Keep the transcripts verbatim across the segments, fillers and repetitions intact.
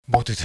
모두들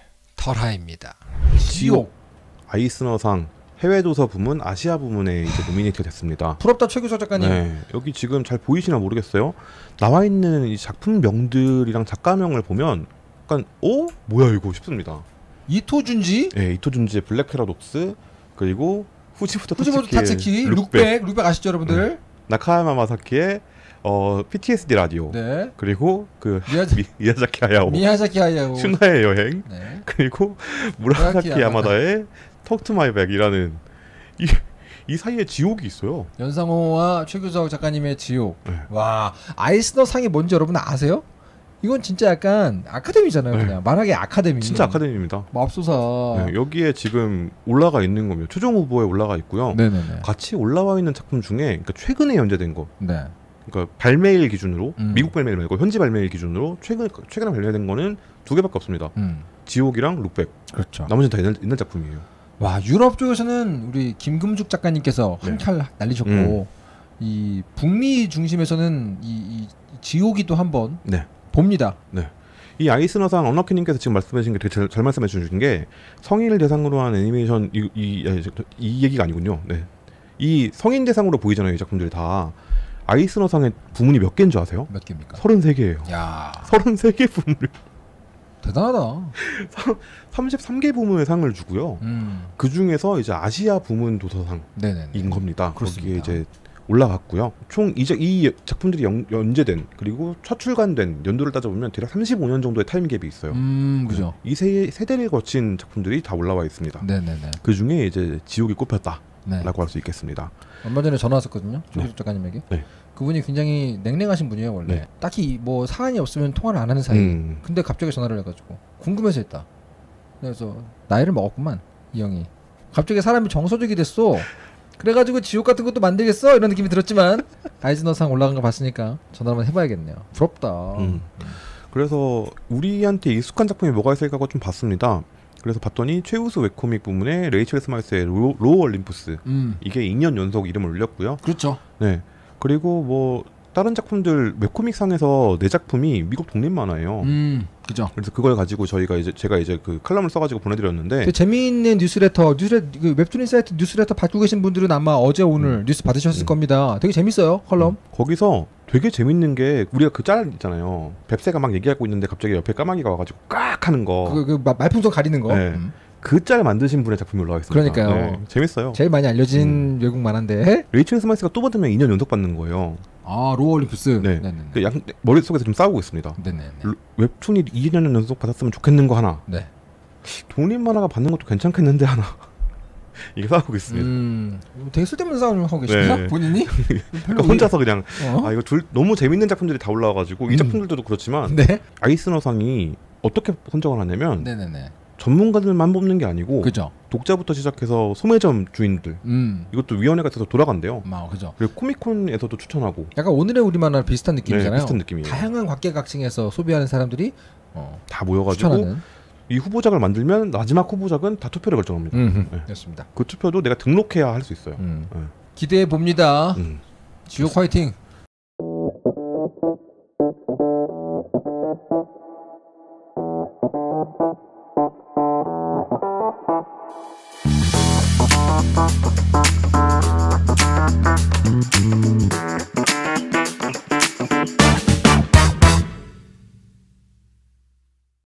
털하입니다. 지옥 아이스너상 해외도서 부문 아시아 부문에 이제 노미네이트가 됐습니다. 부럽다 최규석 작가님. 네, 여기 지금 잘 보이시나 모르겠어요. 나와 있는 이 작품명들이랑 작가명을 보면 약간 어? 뭐야 이거 싶습니다. 이토준지? 네, 이토준지의 블랙 패러독스, 그리고 후지부토 후지부토 타츠키, 룩백, 룩백 아시죠 여러분들? 네. 나카야마 마사키의 어, 피티에스디 라디오, 네. 그리고 그 미야자... 미, 미야자키 하야오, 미야자키 하야오, 슈나의 여행, 네. 그리고 무라사키 야마다의 Talk to My Back이라는 이, 이 사이에 지옥이 있어요. 연상호와 최규석 작가님의 지옥. 네. 와, 아이스너 상이 뭔지 여러분 아세요? 이건 진짜 약간 아카데미잖아요. 네. 그냥 만화계 아카데미. 진짜 아카데미입니다. 맙소사. 네, 여기에 지금 올라가 있는 거면 최종 후보에 올라가 있고요. 네네네. 같이 올라와 있는 작품 중에 그러니까 최근에 연재된 거. 네. 그러니까 발매일 기준으로 음. 미국 발매일 말고 현지 발매일 기준으로 최근 최근에 발매된 거는 두 개밖에 없습니다. 음. 지옥이랑 룩백. 그렇죠. 나머지는 다 옛날, 옛날 작품이에요. 와, 유럽 쪽에서는 우리 김금숙 작가님께서 네. 한칼 날리셨고 음. 이 북미 중심에서는 이, 이 지옥이 또 한번 네. 봅니다. 네. 이 아이스너상 언럭키님께서 지금 말씀하신 게 되게 잘, 잘 말씀해 주신 게 성인을 대상으로 한 애니메이션 이, 이, 이, 이 얘기가 아니군요. 네. 이 성인 대상으로 보이잖아요. 이 작품들이 다. 아이스너상의 부문이 몇 개인 줄 아세요? 몇 개입니까? 서른세 개예요. 야, 서른세 개 부문을 대단하다. 삼십삼 개 부문의 상을 주고요. 음. 그 중에서 이제 아시아 부문 도서상인 네네네. 겁니다. 그렇습니다. 거기에 이제 올라갔고요. 총 이, 이 작품들이 연, 연재된 그리고 첫 출간된 연도를 따져보면 대략 삼십오 년 정도의 타임갭이 있어요. 음, 그죠. 이 세, 세대를 거친 작품들이 다 올라와 있습니다. 네네네. 그 중에 이제 지옥이 꼽혔다라고 네. 할 수 있겠습니다. 얼마 전에 전화 왔었거든요. 조기석 네. 작가님에게. 네. 그분이 굉장히 냉랭하신 분이에요 원래. 네. 딱히 뭐 사안이 없으면 통화를 안 하는 사이. 음. 근데 갑자기 전화를 해가지고 궁금해서 했다. 그래서 나이를 먹었구만 이 형이. 갑자기 사람이 정서적이 됐어. 그래가지고 지옥 같은 것도 만들겠어? 이런 느낌이 들었지만 아이즈너상 올라간 거 봤으니까 전화 한번 해봐야겠네요. 부럽다. 음. 그래서 우리한테 익숙한 작품이 뭐가 있을까 하고 좀 봤습니다. 그래서 봤더니 최우수 웹코믹 부문에 레이첼 스마이스의 로, 로우 올림푸스. 음. 이게 이 년 연속 이름을 올렸고요. 그렇죠. 네. 그리고 뭐 다른 작품들 웹코믹 상에서 네 작품이 미국 독립 만화예요. 음, 그죠. 그래서 그걸 가지고 저희가 이제 제가 이제 그 칼럼을 써가지고 보내드렸는데 되게 재미있는 뉴스레터, 뉴스레 그 웹툰 사이트 뉴스레터 받고 계신 분들은 아마 어제 오늘 음. 뉴스 받으셨을 음. 겁니다. 되게 재밌어요 컬럼. 음. 거기서 되게 재밌는 게 우리가 그 짤 있잖아요. 뱁새가 막 얘기하고 있는데 갑자기 옆에 까마귀가 와가지고 깍 하는 거. 그, 그 마- 말풍선 가리는 거. 네. 음. 그 짤 만드신 분의 작품이 올라와 있습니다. 그러니까요. 네, 재밌어요. 제일 많이 알려진 외국 만화인데. 레이첼 스마이스가 또 받으면 이 년 연속 받는 거예요. 아, 로어 올림푸스. 네. 네네네. 그 양, 머릿속에서 좀 싸우고 있습니다. 네네네. 루- 웹툰이 이 년 연속 받았으면 좋겠는 거 하나. 네. 독립 만화가 받는 것도 괜찮겠는데 하나. 이게 싸우고 있습니다. 음, 되게 쓸데없는 싸움을 하고 계시나 네. 본인이? 그러니까 혼자서 그냥 어? 아 이거 둘 너무 재밌는 작품들이 다 올라와가지고 음. 이 작품들도 그렇지만 네. 아이스너상이 어떻게 선정을 하냐면 네네네. 전문가들만 뽑는 게 아니고 그죠. 독자부터 시작해서 소매점 주인들 음, 이것도 위원회가 있어서 돌아간대요. 아, 그죠. 그리고 코미콘에서도 추천하고 약간 오늘의 우리 만화 비슷한 느낌이잖아요. 네, 비슷한 느낌이에요. 다양한 각계각층에서 소비하는 사람들이 어, 다 모여가지고 추천하는. 이 후보작을 만들면 마지막 후보작은 다 투표를 결정합니다. 음, 네. 그렇습니다. 그 투표도 내가 등록해야 할 수 있어요. 음. 네. 기대해 봅니다. 음. 지옥 화이팅. Thank you.